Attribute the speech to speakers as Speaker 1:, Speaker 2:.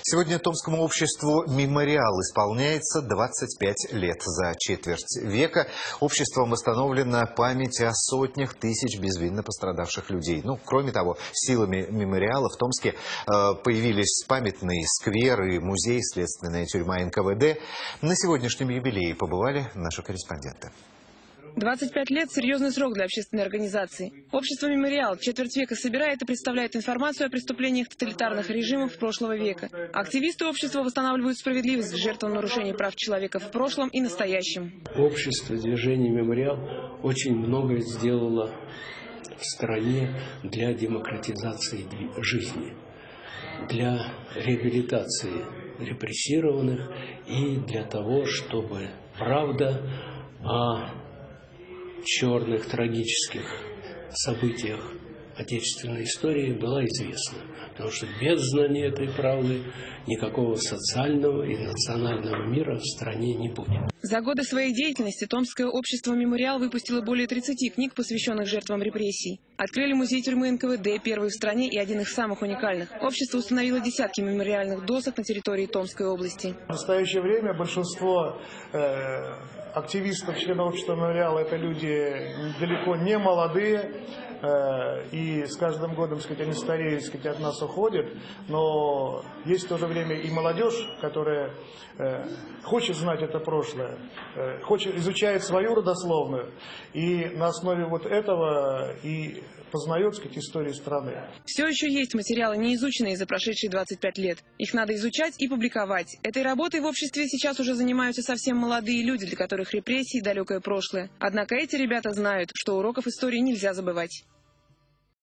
Speaker 1: Сегодня Томскому обществу «Мемориал» исполняется 25 лет. За четверть века обществом восстановлена память о сотнях тысяч безвинно пострадавших людей. Кроме того, силами «Мемориала» в Томске появились памятный сквер и музей, следственная тюрьма НКВД. На сегодняшнем юбилее побывали наши корреспонденты.
Speaker 2: 25 лет – серьезный срок для общественной организации. Общество «Мемориал» четверть века собирает и представляет информацию о преступлениях тоталитарных режимов прошлого века. Активисты общества восстанавливают справедливость жертвам нарушений прав человека в прошлом и настоящем.
Speaker 3: Общество движения «Мемориал» очень многое сделало в стране для демократизации жизни, для реабилитации репрессированных и для того, чтобы правда о черных трагических событиях отечественной истории была известна. Потому что без знания этой правды никакого социального и национального мира в стране не будет.
Speaker 2: За годы своей деятельности Томское общество «Мемориал» выпустило более 30 книг, посвященных жертвам репрессий. Открыли музей тюрьмы НКВД, первый в стране и один из самых уникальных. Общество установило десятки мемориальных досок на территории Томской области.
Speaker 4: В настоящее время большинство активистов, членов общества «Мемориал» – это люди далеко не молодые. И с каждым годом, они стареют, от нас уходят. Но есть в то же время и молодежь, которая хочет знать это прошлое, изучает свою родословную. И на основе этого и познает, историю страны.
Speaker 2: Все еще есть материалы, не изученные за прошедшие 25 лет. Их надо изучать и публиковать. Этой работой в обществе сейчас уже занимаются совсем молодые люди, для которых репрессии – далекое прошлое. Однако эти ребята знают, что уроков истории нельзя забывать.